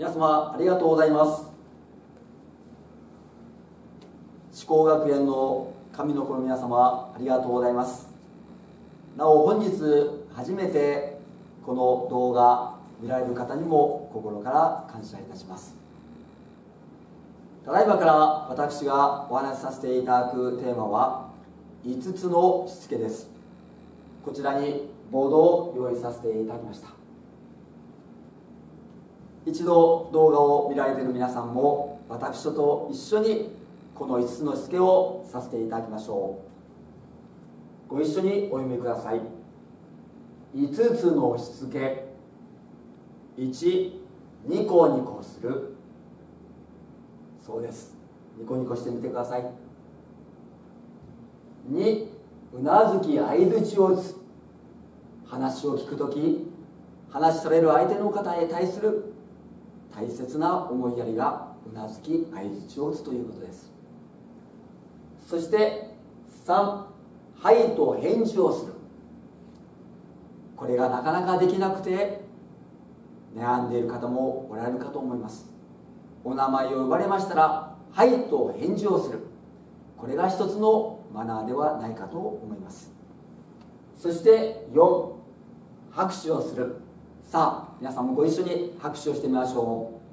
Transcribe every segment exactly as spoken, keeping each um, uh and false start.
皆様ありがとうございます。志向学園の神の子の皆様ありがとうございます。なお本日初めてこの動画見られる方にも心から感謝いたします。ただいまから私がお話しさせていただくテーマはいつつのしつけです。こちらにボードを用意させていただきました。一度動画を見られている皆さんも私と一緒にこのいつつのしつけをさせていただきましょう。ご一緒にお読みください。いつつのしつけ。いち、ニコニコする。そうです、ニコニコしてみてください。に、うなずき相づちを打つ。話を聞くとき、話される相手の方へ対する大切な思いやりがうなずき相づちを打つということです。そしてさん、はいと返事をする。これがなかなかできなくて悩んでいる方もおられるかと思います。お名前を呼ばれましたらはいと返事をする。これが一つのマナーではないかと思います。そしてよん、拍手をする。さあ皆さんもご一緒に拍手をしてみましょう。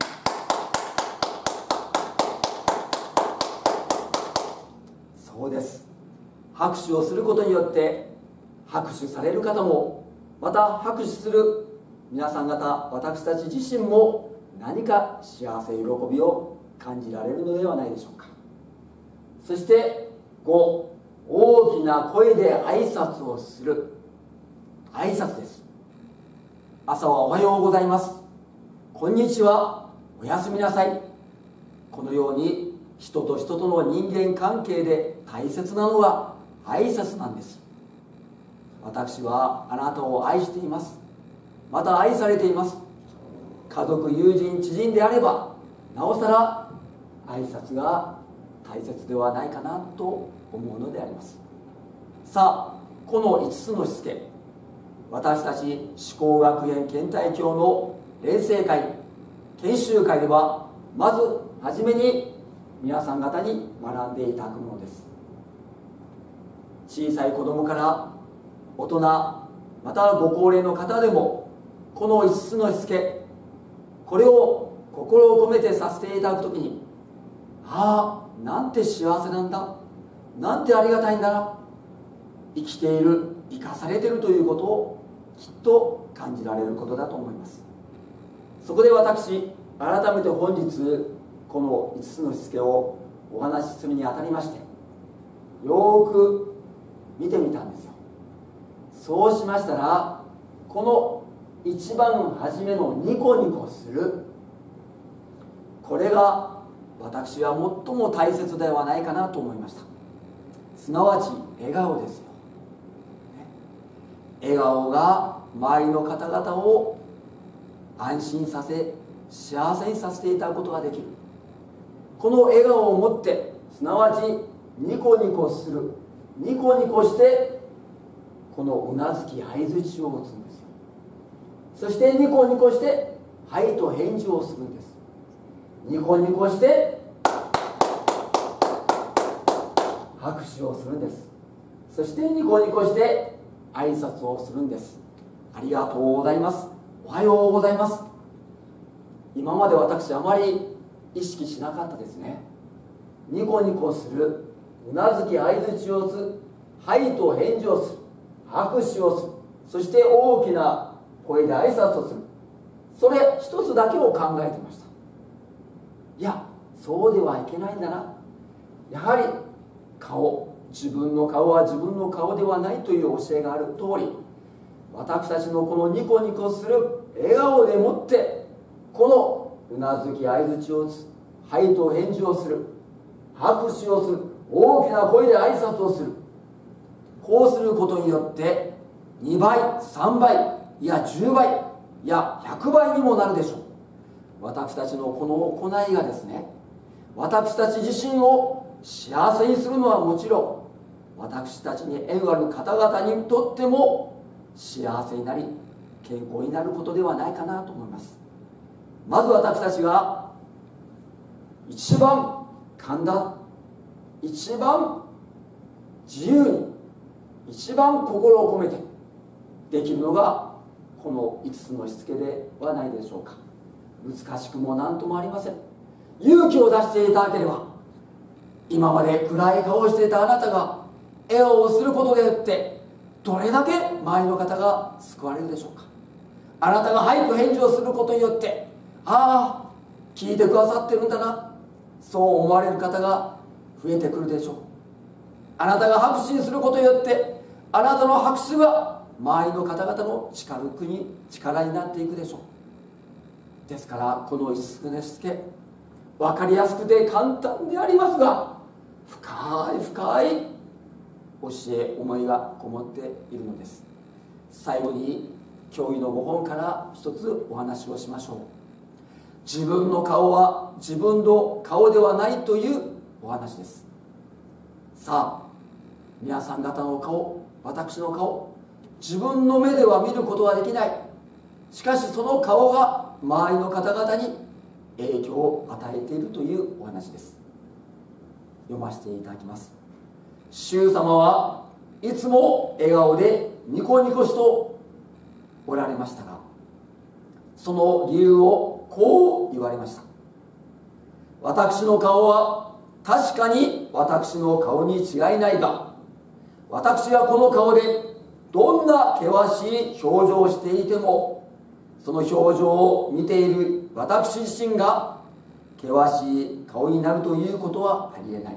そうです、拍手をすることによって拍手される方も、また拍手する皆さん方、私たち自身も何か幸せ喜びを感じられるのではないでしょうか。そしてご、大きな声で挨拶をする。挨拶です。朝はおはようございます、こんにちは、おやすみなさい。このように人と人との人間関係で大切なのは挨拶なんです。私はあなたを愛しています、また愛されています。家族、友人、知人であればなおさら挨拶が大切ではないかなと思うのであります。さあこのいつつのしつけ、私たち志向学園県大教の錬成会研修会ではまずはじめに皆さん方に学んでいただくものです。小さい子供から大人、またご高齢の方でもこのいつつのしつけ、これを心を込めてさせていただくときに、ああなんて幸せなんだ、なんてありがたいんだな、生きている、生かされているということをきっと感じられることだと思います。そこで私改めて本日このいつつのしつけをお話しするにあたりまして、よーく見てみたんですよ。そうしましたら、この一番初めのニコニコする、これが私は最も大切ではないかなと思いました。すなわち笑顔ですよ。笑顔が周りの方々を安心させ、幸せにさせていただくことができる。この笑顔を持って、すなわちニコニコする、ニコニコしてこのうなずき相づちを打つんですよ。そしてニコニコしてはいと返事をするんです。ニコニコして拍手をするんです。そしてニコニコして挨拶をするんです。ありがとうございます、おはようございます。今まで私あまり意識しなかったですね。ニコニコする、うなずき相づちを打つ、はいと返事をする、拍手をする、そして大きな声で挨拶をする、それ一つだけを考えてました。いや、そうではいけないんだな。やはり顔、自分の顔は自分の顔ではないという教えがある通り、私たちのこのニコニコする笑顔でもってこのうなずき相づちを打つ、はいと返事をする、拍手をする、大きな声で挨拶をする、こうすることによってにばい、さんばい、いやじゅうばい、いやひゃくばいにもなるでしょう。私たちのこの行いがですね、私たち自身を幸せにするのはもちろん、私たちに縁ある方々にとっても幸せになり健康になることではないかなと思います。 まず私たちが一番簡単、一番自由に、一番心を込めてできるのがこのいつつのしつけではないでしょうか。難しくも何ともありません。勇気を出していただければ、今まで暗い顔をしていたあなたが笑顔をすることでよってどれだけ周りの方が救われるでしょうか。あなたが早く返事をすることによって、ああ聞いてくださってるんだな、そう思われる方が増えてくるでしょう。あなたが拍手にすることによって、あなたの拍手が周りの方々の力に力になっていくでしょう。ですからこのいつつのしつけ、分かりやすくて簡単でありますが、深い深い教え思いがこもっているのです。最後に教義のご本から一つお話をしましょう。自分の顔は自分の顔ではないというお話です。さあ皆さん方の顔、私の顔、自分の目では見ることはできない。しかしその顔が周りの方々に影響を与えているというお話です。読ませていただきます。主様はいつも笑顔でニコニコしとおられましたが、その理由をこう言われました。私の顔は確かに私の顔に違いないが、私がこの顔でどんな険しい表情をしていても、その表情を見ている私自身が険しい顔になるということはありえない。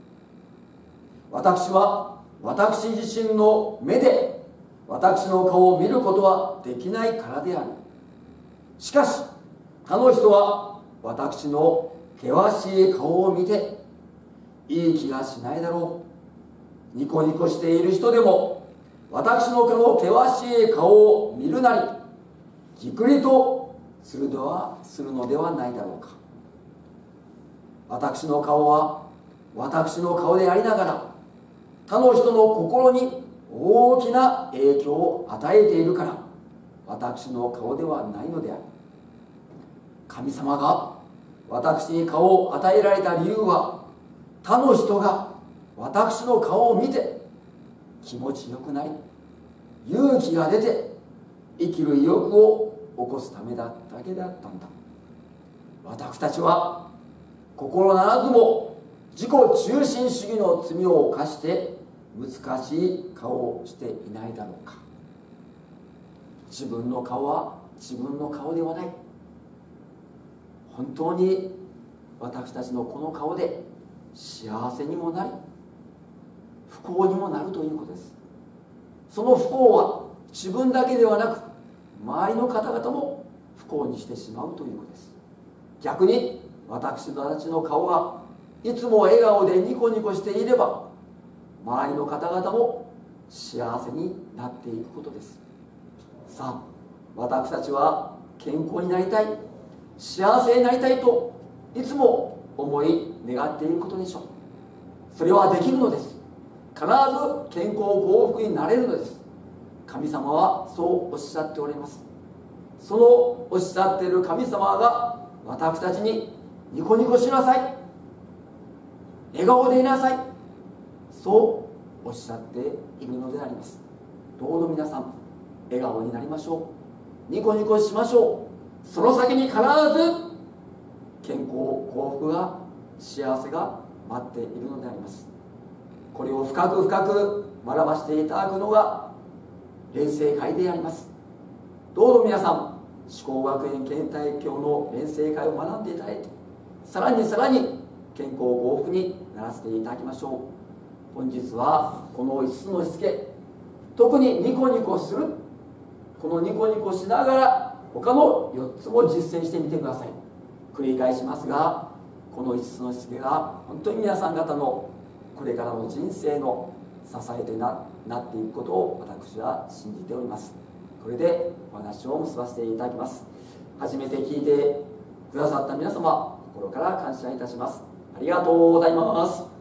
私は私自身の目で私の顔を見ることはできないからである。しかし他の人は私の険しい顔を見ていい気がしないだろう。ニコニコしている人でも私のこの険しい顔を見るなりじくりとするのはするのではないだろうか。私の顔は私の顔でありながら他の人の心に大きな影響を与えているから私の顔ではないのである。神様が私に顔を与えられた理由は、他の人が私の顔を見て気持ちよくなり勇気が出て生きる意欲を起こすためだっただけであったんだ。私たちは心ならずも自己中心主義の罪を犯して難しい顔をしていないだろうか。自分の顔は自分の顔ではない。本当に私たちのこの顔で幸せにもなり不幸にもなるということです。その不幸は自分だけではなく周りの方々も不幸にしてしまうということです。逆に私たちの顔がいつも笑顔でニコニコしていれば周りの方々も幸せになっていくことです。さあ私たちは健康になりたい、幸せになりたいといつも思い願っていることでしょう。それはできるのです。必ず健康幸福になれるのです。神様はそうおっしゃっております。そのおっしゃっている神様が私たちにニコニコしなさい、笑顔でいなさい、そうおっしゃっているのであります。どうぞ皆さん笑顔になりましょう。ニコニコしましょう。その先に必ず健康幸福が幸せが待っているのであります。これを深く深く学ばせていただくのが錬成会であります。どうぞ皆さん志向学園県大教の錬成会を学んでいただいて、さらにさらに健康幸福にならせていただきましょう。本日はこのいつつのしつけ、特にニコニコする、このニコニコしながら他のよっつも実践してみてください。繰り返しますが、このいつつのしつけが本当に皆さん方のこれからの人生の支えとなっていくことを私は信じております。これでお話を結ばせていただきます。初めて聞いてくださった皆様、心から感謝いたします。ありがとうございます。